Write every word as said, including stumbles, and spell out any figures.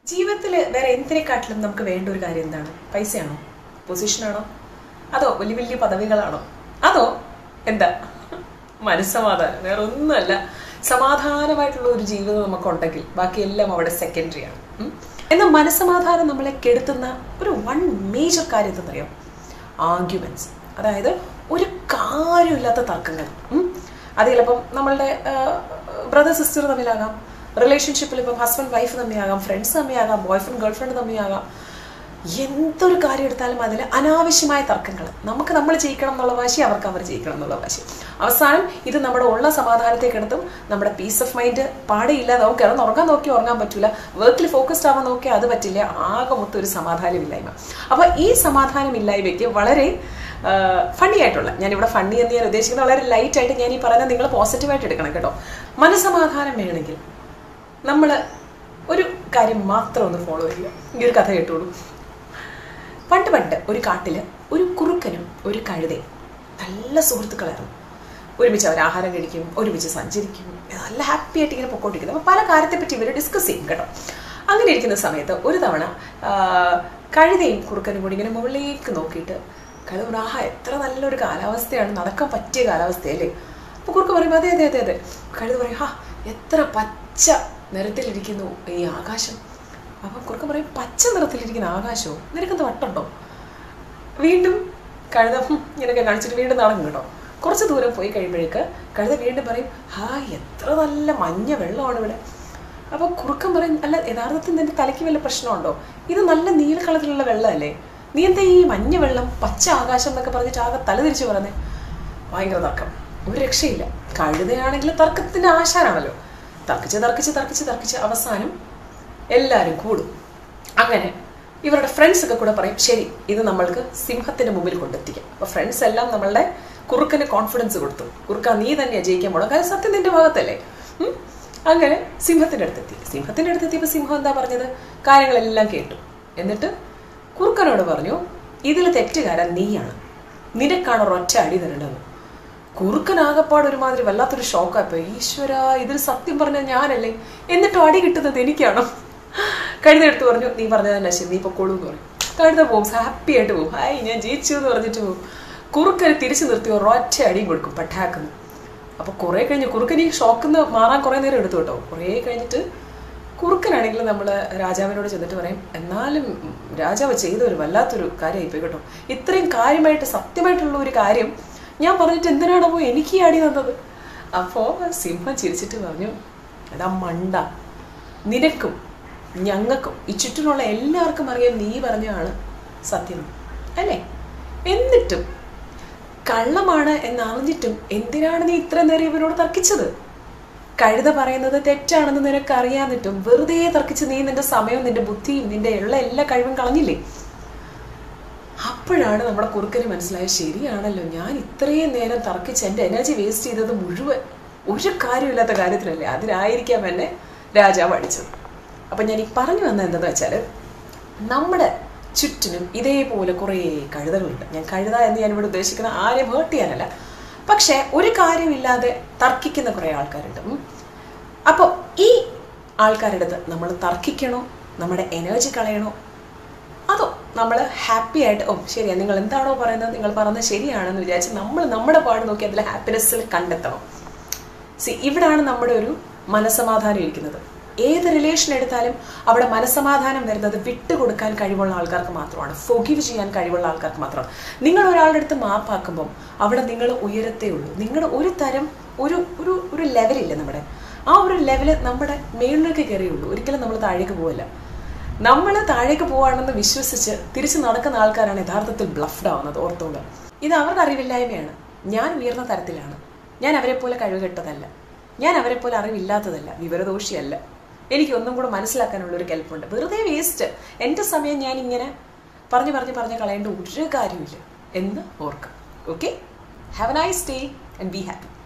ജീവിതത്തിൽ വേറെ എന്തിനെക്കാട്ടിലും നമുക്ക് വേണ്ട ഒരു കാര്യം എന്താണ്? പൈസയാണോ? പൊസിഷനാണോ? അതോ വലിയ വലിയ പദവികളാണോ? അതോ എന്താ മനസ്സമാധാനം? വേറെ ഒന്നുമല്ല. സമാധാനമായിട്ടുള്ള ഒരു ജീവിതം നമുക്കുണ്ടെങ്കിൽ ബാക്കിയെല്ലാം അവിടെ സെക്കൻഡറി ആണ്. എന്നാൽ മനസ്സമാധാനം നമ്മളെ കെടുത്തുന്ന ഒരു വൺ മേജർ കാര്യം എന്തെന്നറിയാം? ആർഗ്യുമെന്റ്സ്. അതായത് ഒരു കാര്യമില്ലാത്ത തർക്കങ്ങൾ. അത് ചിലപ്പം നമ്മളുടെ ബ്രദർ സിസ്റ്റർ തമ്മിലാകാം, റിലേഷൻഷിപ്പിൽ ഇപ്പം ഹസ്ബൻഡ് വൈഫ് തമ്മിലാകാം, ഫ്രണ്ട്സ് തമ്മിലാകാം, ബോയ് ഫ്രണ്ട് ഗേൾ ഫ്രണ്ട് തമ്മിലാകാം. എന്തൊരു കാര്യം എടുത്താലും അതിൽ അനാവശ്യമായ തർക്കങ്ങൾ. നമുക്ക് നമ്മൾ ജയിക്കണം എന്നുള്ള വാശി, അവർക്ക് അവർ ജയിക്കണം എന്നുള്ള വാശി. അവസാനം ഇത് നമ്മുടെ ഉള്ള സമാധാനത്തേക്ക് എടുത്തും നമ്മുടെ പീസ് ഓഫ് മൈൻഡ് പാടെ ഇല്ലാതാവും. കിടന്ന് ഉറങ്ങാൻ നോക്കി ഉറങ്ങാൻ പറ്റില്ല, വർക്കിൽ ഫോക്കസ്ഡ് ആവാൻ നോക്കിയാൽ അത് പറ്റില്ല. ആകെ മൊത്തം ഒരു സമാധാനമില്ലായ്മ. അപ്പോൾ ഈ സമാധാനമില്ലായ്മയ്ക്ക് വളരെ ഫണ്ണി ആയിട്ടുള്ള, ഞാനിവിടെ ഫണ്ണി എന്ന് ഞാൻ ഉദ്ദേശിക്കുന്നത് വളരെ ലൈറ്റ് ആയിട്ട് ഞാൻ ഈ പറയുന്നത് നിങ്ങൾ പോസിറ്റീവായിട്ട് എടുക്കണം കേട്ടോ. മനസ്സമാധാനം വേണമെങ്കിൽ നമ്മൾ ഒരു കാര്യം മാത്രം ഒന്ന് ഫോളോ ചെയ്യുക. ഈ ഒരു കഥ കേട്ടോളൂ. പണ്ട് പണ്ട് ഒരു കാട്ടില് ഒരു കുറുക്കനും ഒരു കഴുതയും നല്ല സുഹൃത്തുക്കളായിരുന്നു. ഒരുമിച്ച് അവർ ആഹാരം കഴിക്കും, ഒരുമിച്ച് സഞ്ചരിക്കും, നല്ല ഹാപ്പി ആയിട്ട് ഇങ്ങനെ പൊക്കോണ്ടിരിക്കുന്നു. അപ്പോൾ പല കാര്യത്തെപ്പറ്റി ഇവർ ഡിസ്കസ് ചെയ്യും കേട്ടോ. അങ്ങനെ ഇരിക്കുന്ന സമയത്ത് ഒരു തവണ കഴുതയും കുറുക്കനും കൂടി ഇങ്ങനെ മുകളിലേക്ക് നോക്കിയിട്ട് കഴുത പറഞ്ഞു, ആഹാ എത്ര നല്ലൊരു കാലാവസ്ഥയാണ്, നടക്കാൻ പറ്റിയ കാലാവസ്ഥയല്ലേ. അപ്പോൾ കുറുക്ക് പറയും, അതെ അതെ അതെ അതെ. കഴുത പറയും, ഹാ എത്ര പച്ച നിറത്തിലിരിക്കുന്നു ഈ ആകാശം. അപ്പം കുറുക്കൻ പറയും, പച്ച നിറത്തിലിരിക്കുന്ന ആകാശമോ, നിനക്കെന്ത് വട്ടുണ്ടോ? വീണ്ടും കഴുത ഇങ്ങനെയൊക്കെ കാണിച്ചിട്ട് വീണ്ടും നടക്കും കേട്ടോ. കുറച്ച് ദൂരം പോയി കഴിയുമ്പോഴേക്ക് കഴുത വീണ്ടും പറയും, ഹാ എത്ര നല്ല മഞ്ഞ വെള്ളമാണ് ഇവിടെ. അപ്പോൾ കുറുക്കൻ പറയും, അല്ല യഥാർത്ഥത്തിൽ നിന്റെ തലയ്ക്ക് വല്ല പ്രശ്നമുണ്ടോ? ഇത് നല്ല നീല കളറിലുള്ള വെള്ളമല്ലേ, നീ എന്താ ഈ മഞ്ഞ വെള്ളം പച്ച ആകാശം എന്നൊക്കെ പറഞ്ഞിട്ട് ആകെ തല തിരിച്ചു പറഞ്ഞേ. ഭയങ്കര തർക്കം, ഒരു രക്ഷയില്ല. കഴുതയാണെങ്കിൽ തർക്കത്തിന്റെ ആശാനാണല്ലോ. തർക്കിച്ച് തർക്കിച്ച് തർക്കിച്ച് തർക്കിച്ച് അവസാനം എല്ലാവരും കൂടും. അങ്ങനെ ഇവരുടെ ഫ്രണ്ട്സ് ഒക്കെ കൂടെ പറയും, ശരി ഇത് നമ്മൾക്ക് സിംഹത്തിന്റെ മുമ്പിൽ കൊണ്ടെത്തിക്കാം. അപ്പൊ ഫ്രണ്ട്സ് എല്ലാം നമ്മളുടെ കുറുക്കന് കോൺഫിഡൻസ് കൊടുത്തു. കുറുക്ക നീ തന്നെയാ ജയിക്കാൻ പോണം, കാര്യം സത്യം നിന്റെ ഭാഗത്തല്ലേ. അങ്ങനെ സിംഹത്തിന്റെ അടുത്തെത്തി. സിംഹത്തിന്റെ അടുത്തെത്തിയപ്പോൾ സിംഹം എന്താ പറഞ്ഞത്? കാര്യങ്ങളെല്ലാം കേട്ടു. എന്നിട്ട് കുറുക്കനോട് പറഞ്ഞു, ഇതിൽ തെറ്റുകാരൻ നീയാണ്, നിനക്കാണ് ഒരൊറ്റ അടി തരേണ്ടത്. കുറുക്കനാകപ്പാട് ഒരുമാതിരി വല്ലാത്തൊരു ഷോക്കായപ്പോ, ഈശ്വര ഇതിൽ സത്യം പറഞ്ഞാൽ ഞാനല്ലേ, എന്നിട്ടും അടി കിട്ടുന്നത് എനിക്കാണോ? കഴുത എടുത്ത് പറഞ്ഞു, നീ പറഞ്ഞത് തന്നെ ശരി, നീ പൊക്കോളൂ എന്ന് പറയും. കഴുത പോകും, ഹാപ്പി ആയിട്ട് പോകും, ഹായ് ഞാൻ ജയിച്ചു എന്ന് പറഞ്ഞിട്ട് പോകും. കുറുക്കനെ തിരിച്ചു നിർത്തി ഒരൊറ്റ അടിയും കൊടുക്കും, പട്ടാക്കുന്നു. അപ്പൊ കുറെ കഴിഞ്ഞ് കുറുക്കൻ ഈ ഷോക്കിന്ന് മാറാൻ കുറെ നേരം എടുത്തു കേട്ടോ. കുറെ കഴിഞ്ഞിട്ട് കുറുക്കനാണെങ്കിൽ നമ്മൾ രാജാവിനോട് ചെന്നിട്ട് പറയും, എന്നാലും രാജാവ് ചെയ്ത ഒരു വല്ലാത്തൊരു കാര്യമായിപ്പോയി കേട്ടോ, ഇത്രയും കാര്യമായിട്ട് സത്യമായിട്ടുള്ള ഒരു കാര്യം ഞാൻ പറഞ്ഞിട്ട് എന്തിനാണോ എനിക്ക് ഈ അടി തന്നത്. അപ്പോൾ സിംഹം ചിരിച്ചിട്ട് പറഞ്ഞു, എടാ മണ്ട, നിനക്കും ഞങ്ങൾക്കും ഈ ചുറ്റിനുള്ള എല്ലാവർക്കും അറിയാം നീ പറഞ്ഞാണ് സത്യം അല്ലേ, എന്നിട്ടും കള്ളമാണ് എന്നറിഞ്ഞിട്ടും എന്തിനാണ് നീ ഇത്ര നേരം ഇവരോട് തർക്കിച്ചത്? കഴുത പറയുന്നത് തെറ്റാണെന്ന് നിനക്ക് അറിയാന്നിട്ടും വെറുതെ തർക്കിച്ച് നീ നിന്റെ സമയവും നിന്റെ ബുദ്ധിയും നിന്റെ ഉള്ള എല്ലാ കഴിവും കളഞ്ഞില്ലേ? അപ്പോഴാണ് നമ്മുടെ കുറുക്കന് മനസ്സിലായത്, ശരിയാണല്ലോ, ഞാൻ ഇത്രയും നേരം തർക്കിച്ച് എൻ്റെ എനർജി വേസ്റ്റ് ചെയ്തത് മുഴുവൻ ഒരു കാര്യമില്ലാത്ത കാര്യത്തിലല്ലേ, അതിനായിരിക്കാം എന്നെ രാജാവ് അടിച്ചത്. അപ്പം ഞാൻ ഈ പറഞ്ഞു വന്നത് എന്താണെന്ന് വെച്ചാൽ, നമ്മുടെ ചുറ്റിനും ഇതേപോലെ കുറേ കഴുതകളുണ്ട്. ഞാൻ കഴുത എന്ന് ഞാനിവിടെ ഉദ്ദേശിക്കുന്ന ആരെയും ഹേർട്ട് ചെയ്യാനല്ല, പക്ഷെ ഒരു കാര്യമില്ലാതെ തർക്കിക്കുന്ന കുറേ ആൾക്കാരുണ്ട്. അപ്പോൾ ഈ ആൾക്കാരുടെ അടുത്ത് നമ്മൾ തർക്കിക്കണോ, നമ്മുടെ എനർജി കളയണോ, അതോ നമ്മൾ ഹാപ്പി ആയിട്ട് ഓ ശരിയാ നിങ്ങൾ എന്താണോ പറയുന്നത്, നിങ്ങൾ പറയുന്നത് ശരിയാണെന്ന് വിചാരിച്ച് നമ്മൾ നമ്മുടെ പാട് നോക്കി അതിൽ ഹാപ്പിനെസ്സിൽ കണ്ടെത്തണം. സി ഇവിടാണ് നമ്മുടെ ഒരു മനസ്സമാധാനം ഇരിക്കുന്നത്. ഏത് റിലേഷൻ എടുത്താലും അവിടെ മനസ്സമാധാനം വരുന്നത് വിട്ടുകൊടുക്കാൻ കഴിവുള്ള ആൾക്കാർക്ക് മാത്രമാണ്, ഫോർഗീവ് ചെയ്യാൻ കഴിവുള്ള ആൾക്കാർക്ക് മാത്രമാണ്. നിങ്ങൾ ഒരാളുടെ അടുത്ത് മാപ്പാക്കുമ്പം അവിടെ നിങ്ങൾ ഉയരത്തേ ഉള്ളൂ. നിങ്ങളുടെ ഒരു തരം ഒരു ഒരു ഒരു ലെവലില്ല, നമ്മുടെ ആ ഒരു ലെവല് നമ്മുടെ മേളിലേക്ക് കയറിയുള്ളൂ, ഒരിക്കലും നമ്മൾ താഴേക്ക് പോവില്ല. നമ്മൾ താഴേക്ക് പോവാണെന്ന് വിശ്വസിച്ച് തിരിച്ച് നടക്കുന്ന ആൾക്കാരാണ് യഥാർത്ഥത്തിൽ ബ്ലഫ്ഡ് ആവുന്നത്. ഓർത്തോണ്ട് ഇത് അവർക്ക് അറിവില്ലായ്മയാണ്. ഞാൻ ഉയർന്ന തരത്തിലാണ്, ഞാൻ അവരെ പോലെ കഴിവുകെട്ടതല്ല, ഞാൻ അവരെ പോലെ അറിവില്ലാത്തതല്ല, വിവരദോഷിയല്ല. എനിക്ക് ഒന്നും കൂടെ മനസ്സിലാക്കാനുള്ളൊരു കെൽപ്പുണ്ട്. വെറുതെ വേസ്റ്റ്, എൻ്റെ സമയം ഞാൻ ഇങ്ങനെ പറഞ്ഞു പറഞ്ഞ് പറഞ്ഞ് കളയേണ്ട ഒരു കാര്യമില്ല എന്ന് ഓർക്കാം. Okay, have a nice day and be happy.